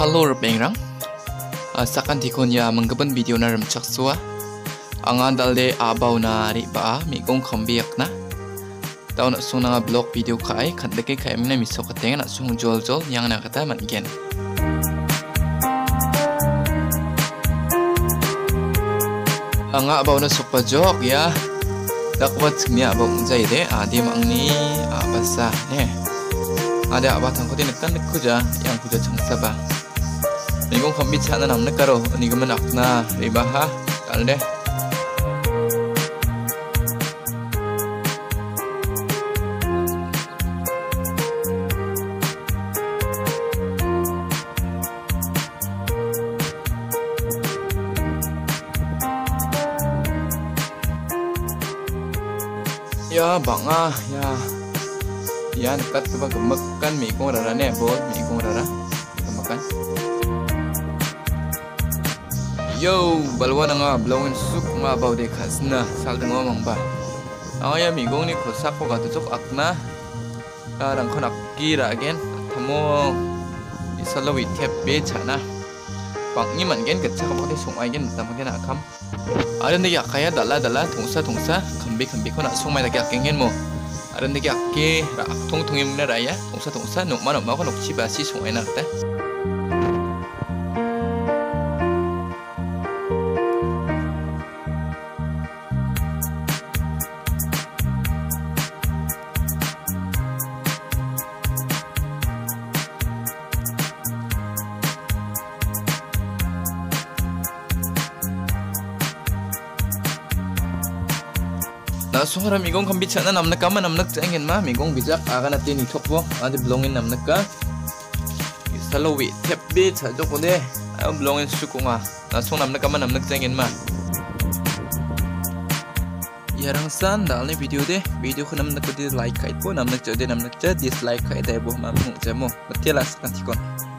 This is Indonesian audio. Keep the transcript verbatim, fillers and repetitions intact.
Halo pengrang, sakan tikon ya menggeban video na remcak suwa. Angan dalde abau na riba migong kambiak na. Tau nak sung na blog video kai kan deke kai mina miso kateng nak sung jol jol yang nak kata man gen. Anga abau na sukpa jok ya. Dakwat sengnya abau menjai de adi mangni apa sah ne. Ada apa tangko din kan kuja yang kuja cengsa ba. Migong kambit sana nam nekaro ni gemen akna riba ha kalde. Ya banga ya ya dekat coba gemek kan migong rara ne bol migong rara gemakan. Yo balwa nga blowin suk nga bau de khasna sal de ngomong ba. Aya migong ni khosak ko gatuk akna rang khonak kira gen thamo isalo wi thep be chana. Bang ni man gen gatcha ko de sung ai gen tam gen akam. Ada ne ya kaya dala dala thungsa thungsa khambi khambi ko na sung mai da kya kengen mo. Ada ne kya ke ra thong thong im na raya thungsa thungsa nok ma nok ma ko nok chi ba si sung ai na ta. Na sungaram migong kambit sana namnak kama namnak cengin ma migong bijak akan nanti ni thokbo ade blongin namnak ka salowi tep be cha joko de ayo blongin sukunga na sung namnak kama namnak cengin ma yarang san dalne video de video ko namnak ko de like kait po namnak cha de namnak cha dislike kait de bo ma mung cha mo matilas kan tikon.